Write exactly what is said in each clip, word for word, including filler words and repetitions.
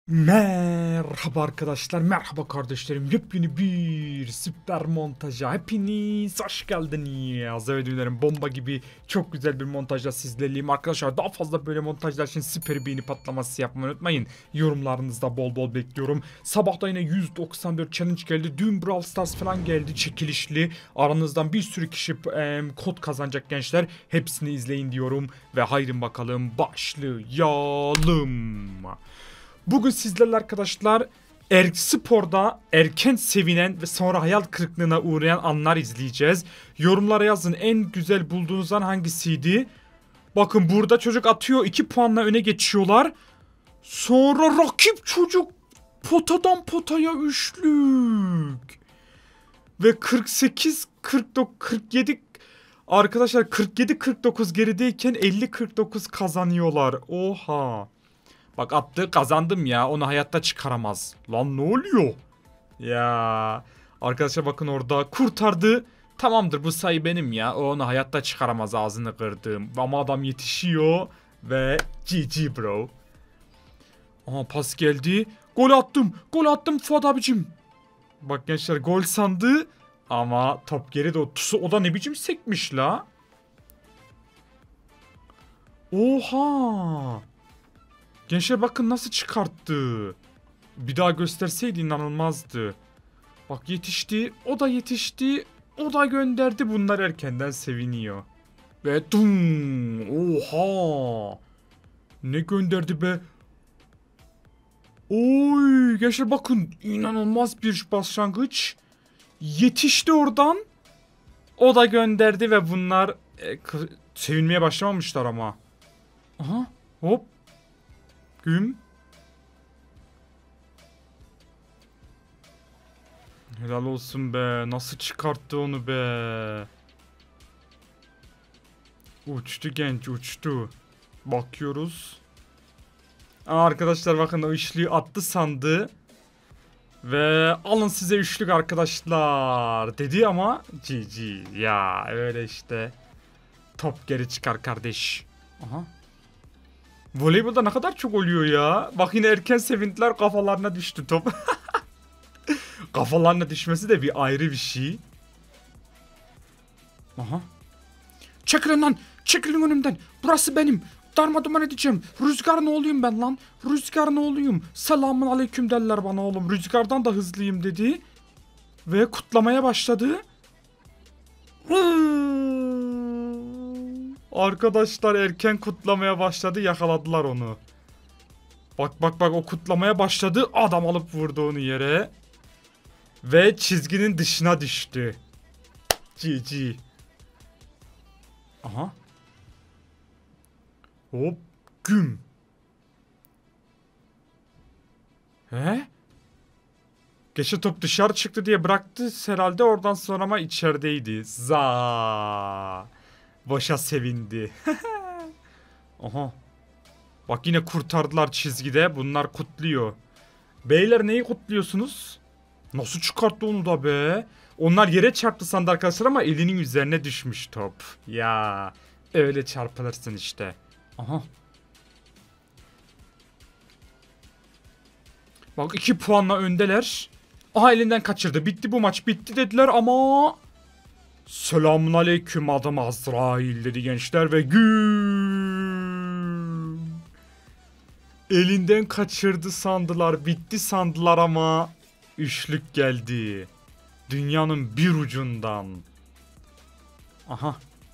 Merhaba arkadaşlar, merhaba kardeşlerim. Yepyeni bir süper montaja hepiniz hoş geldiniz. Evet dilerim, bomba gibi çok güzel bir montajla sizlerleyim arkadaşlar. Daha fazla böyle montajlar için süper beğeni patlaması yapmayı unutmayın. Yorumlarınızda bol bol bekliyorum. Sabahta yine yüz doksan dört challenge geldi. Dün Brawl Stars falan geldi, çekilişli. Aranızdan bir sürü kişi e, kod kazanacak gençler. Hepsini izleyin diyorum ve haydi bakalım başlayalım. Bugün sizlerle arkadaşlar er sporda erken sevinen ve sonra hayal kırıklığına uğrayan anlar izleyeceğiz. Yorumlara yazın, en güzel bulduğunuz an hangisiydi? Bakın burada çocuk atıyor, iki puanla öne geçiyorlar. Sonra rakip çocuk potadan potaya üçlük. Ve kırk sekiz kırk dokuz kırk yedi arkadaşlar, kırk yedi kırk dokuz gerideyken elli kırk dokuz kazanıyorlar. Oha. Bak attı, kazandım ya, onu hayatta çıkaramaz. Lan ne oluyor? Ya arkadaşlar bakın, orada kurtardı. Tamamdır, bu sayı benim ya. O onu hayatta çıkaramaz, ağzını kırdım. Ama adam yetişiyor ve G G bro. Aha, pas geldi. Gol attım. Gol attım Fuat abicim. Bak gençler, gol sandı. Ama top geri de o, o da ne biçim sekmiş la. Oha. Gençler bakın nasıl çıkarttı. Bir daha gösterseydi inanılmazdı. Bak yetişti. O da yetişti. O da gönderdi. Bunlar erkenden seviniyor. Ve dum. Oha. Ne gönderdi be. Oy. Gençler bakın. İnanılmaz bir başlangıç. Yetişti oradan. O da gönderdi ve bunlar e, sevinmeye başlamamışlar ama. Aha. Hop. Güm. Helal olsun be. Nasıl çıkarttı onu be. Uçtu genç, uçtu. Bakıyoruz. Aa, arkadaşlar bakın, o üçlüyü attı sandı. Ve alın size üçlük arkadaşlar dedi ama G G. Ya öyle işte. Top geri çıkar kardeş. Aha. Voleybolda ne kadar çok oluyor ya. Bak yine erken sevindiler, kafalarına düştü top. Kafalarına düşmesi de bir ayrı bir şey. Aha. Çekilin lan. Çekilin önümden. Burası benim. Darma duman edeceğim. Rüzgar ne olayım ben lan? Rüzgar ne olayım? Selamun aleyküm derler bana oğlum. Rüzgardan da hızlıyım dedi. Ve kutlamaya başladı. Arkadaşlar erken kutlamaya başladı. Yakaladılar onu. Bak bak bak, o kutlamaya başladı. Adam alıp vurdu onu yere. Ve çizginin dışına düştü. G G. Aha. Hop. Güm. He? Geçe top dışarı çıktı diye bıraktı herhalde, oradan sonra ama içerideydi. Za. Boşa sevindi. Aha. Bak yine kurtardılar çizgide. Bunlar kutluyor. Beyler neyi kutluyorsunuz? Nasıl çıkarttı onu da be? Onlar yere çarptı sandı arkadaşlar ama elinin üzerine düşmüş top. Ya öyle çarpılırsın işte. Aha. Bak iki puanla öndeler. Aha, elinden kaçırdı. Bitti bu maç, bitti dediler ama... Selamun aleyküm adam Azrail dedi gençler ve güm. Elinden kaçırdı sandılar, bitti sandılar ama üçlük geldi. Dünyanın bir ucundan. Aha.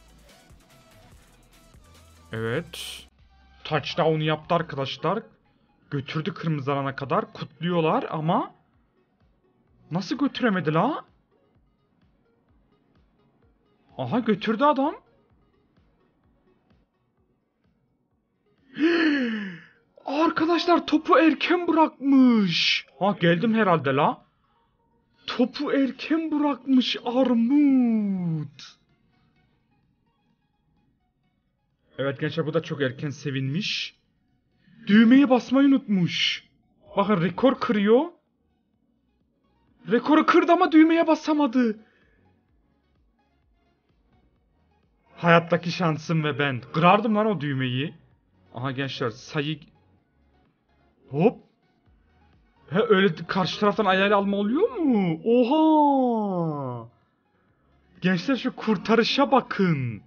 Evet. Touchdown yaptı arkadaşlar. Götürdü kırmızı alana kadar. Kutluyorlar ama nasıl götüremedi la? Aha, götürdü adam. Arkadaşlar topu erken bırakmış. Ha, geldim herhalde la. Topu erken bırakmış Armut. Evet gençler, bu da çok erken sevinmiş. Düğmeye basmayı unutmuş. Bakın, rekor kırıyor. Rekoru kırdı ama düğmeye basamadı. Hayattaki şansım ve ben. Kırardım lan o düğmeyi. Aha gençler, sayı... Hop. He öyle karşı taraftan ayağıyla alma oluyor mu? Oha! Gençler şu kurtarışa bakın.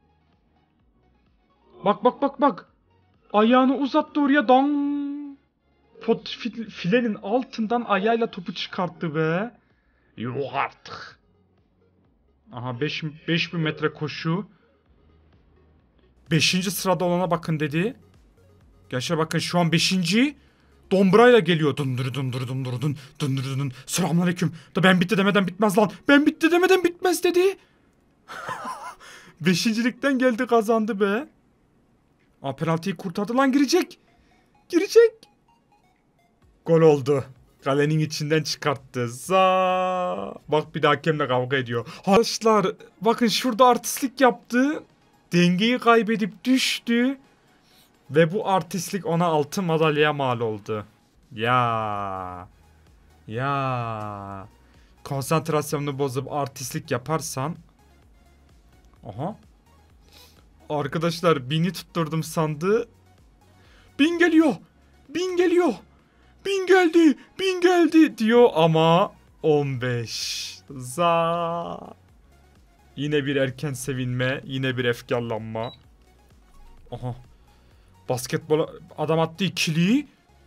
Bak bak bak bak. Ayağını uzattı oraya dang. Pot fil- filenin altından ayağıyla topu çıkarttı be. Yok artık. Aha beş bin metre koşu. beşinci sırada olana bakın dedi. Gençler bakın şu an beşinci. Dombrayla geliyor. Dundur dundur dundur dun dundur dun. Selamünaleyküm. Da ben bitti demeden bitmez lan. Ben bitti demeden bitmez dedi. Beşincilikten geldi kazandı be. Aa, penaltıyı kurtardı lan, girecek. Girecek. Gol oldu. Kalenin içinden çıkarttı. Za. Bak bir de hakemle kavga ediyor. Arkadaşlar bakın şurada artistlik yaptı. Dengeyi kaybedip düştü. Ve bu artistlik ona altın madalyaya mal oldu. Ya. Ya. Konsantrasyonunu bozup artistlik yaparsan. Aha. Arkadaşlar bini tutturdum sandı. Bin geliyor. Bin geliyor. Bin geldi. Bin geldi diyor ama on beş. Za. Yine bir erken sevinme. Yine bir efkarlanma. Aha. Basketbol adam attı ikiliyi.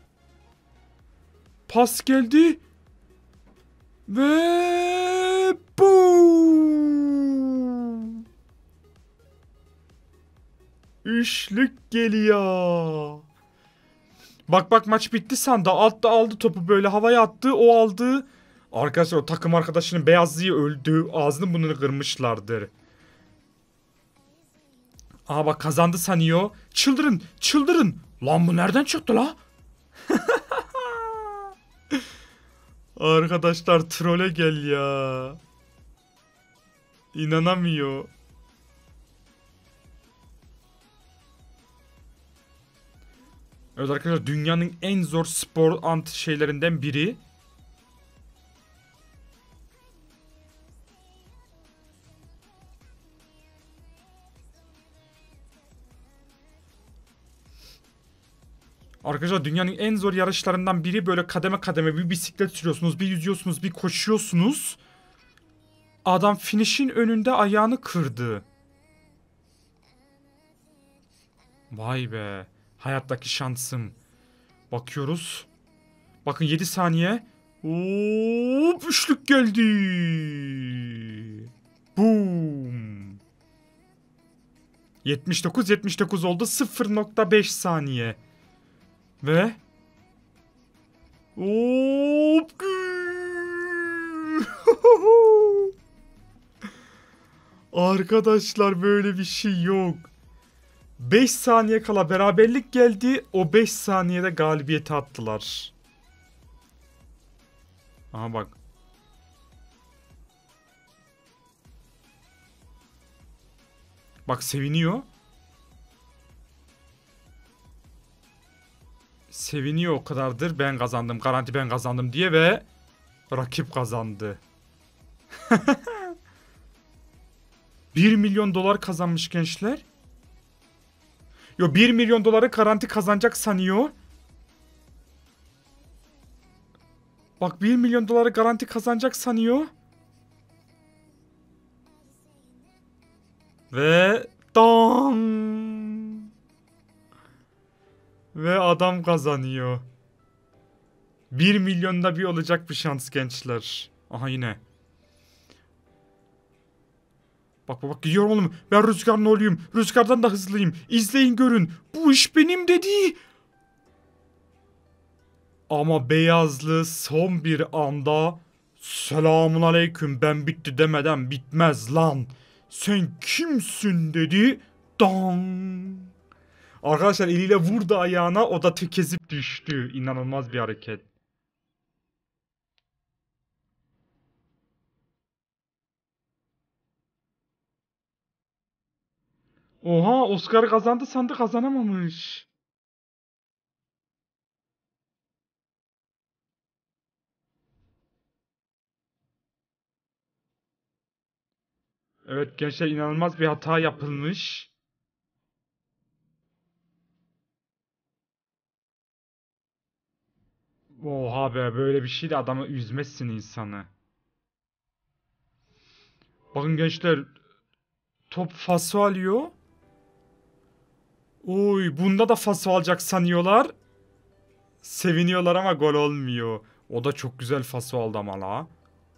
Pas geldi. Ve boom. Üçlük geliyor. Bak bak maç bitti sandı. Altta aldı topu böyle havaya attı. O aldı. Arkadaşlar o takım arkadaşının beyazlığı öldü. Ağzını burnunu kırmışlardır. Aha bak kazandı sanıyor. Çıldırın çıldırın. Lan bu nereden çıktı la? Arkadaşlar trole gel ya. İnanamıyor. Evet arkadaşlar dünyanın en zor spor ant şeylerinden biri. Arkadaşlar dünyanın en zor yarışlarından biri, böyle kademe kademe bir bisiklet sürüyorsunuz, bir yüzüyorsunuz, bir koşuyorsunuz. Adam finish'in önünde ayağını kırdı. Vay be. Hayattaki şansım. Bakıyoruz. Bakın yedi saniye. Hop, üçlük geldi. Boom. yetmiş dokuz yetmiş dokuz oldu. sıfır nokta beş saniye. Ve hop. Arkadaşlar böyle bir şey yok. beş saniye kala beraberlik geldi. O beş saniyede galibiyeti attılar. Aha bak. Bak seviniyor. Seviniyor o kadardır. Ben kazandım. Garanti ben kazandım diye ve rakip kazandı. bir milyon dolar kazanmış gençler. Yo, bir milyon doları garanti kazanacak sanıyor. Bak bir milyon doları garanti kazanacak sanıyor. Ve dong. Ve adam kazanıyor. bir milyonda bir olacak bir şans gençler. Aha yine. Bak bak bak gidiyorum oğlum. Ben rüzgarın oğluyum. Rüzgardan da hızlıyım. İzleyin görün. Bu iş benim dedi. Ama beyazlı son bir anda selamun aleyküm ben bitti demeden bitmez lan. Sen kimsin dedi. Dang. Arkadaşlar eliyle vurdu ayağına, o da tökezip düştü. İnanılmaz bir hareket. Oha, Oscar kazandı sandı, kazanamamış. Evet gençler, inanılmaz bir hata yapılmış. Oha be, böyle bir şey de adamı üzmezsin insanı. Bakın gençler, top faso alıyor. Oy, bunda da faso alacak sanıyorlar. Seviniyorlar ama gol olmuyor. O da çok güzel faso aldı ama la.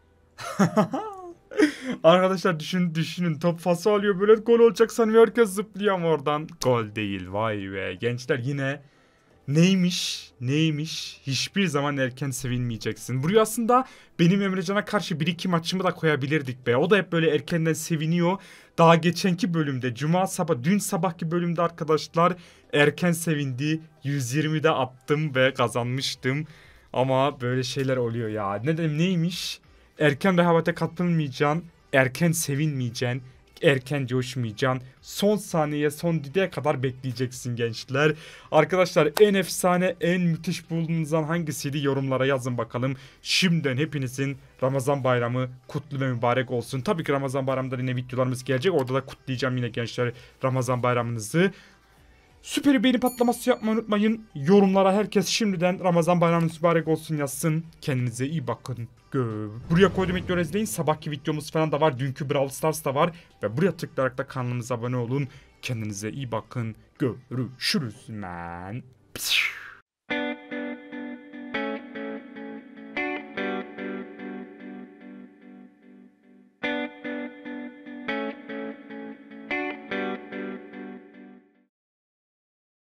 Arkadaşlar düşünün düşünün, top faso alıyor böyle, gol olacak sanıyor, herkes zıplıyor ama oradan gol değil. Vay be gençler, yine neymiş neymiş, hiçbir zaman erken sevinmeyeceksin. Buraya aslında benim Emrecan'a karşı bir iki maçımı da koyabilirdik be. O da hep böyle erkenden seviniyor. Daha geçenki bölümde, cuma sabah, dün sabahki bölümde arkadaşlar erken sevindi. yüz yirmide attım ve kazanmıştım. Ama böyle şeyler oluyor ya. Ne dedim, neymiş? Erken rehavete katılmayacaksın. Erken sevinmeyeceksin. Erken coşmayacaksın. Son saniye, son düdüğe kadar bekleyeceksin gençler. Arkadaşlar en efsane, en müthiş bulduğunuzdan hangisiydi, yorumlara yazın bakalım. Şimdiden hepinizin Ramazan bayramı kutlu ve mübarek olsun. Tabii ki Ramazan bayramında yine videolarımız gelecek. Orada da kutlayacağım yine gençler Ramazan bayramınızı. Süper beğeni patlaması yapmayı unutmayın. Yorumlara herkes şimdiden Ramazan bayramınız mübarek olsun yazsın. Kendinize iyi bakın. Gö buraya koydum, videoları izleyin. Sabahki videomuz falan da var. Dünkü Brawl Stars da var. Ve buraya tıklayarak da kanalımıza abone olun. Kendinize iyi bakın. Görüşürüz man.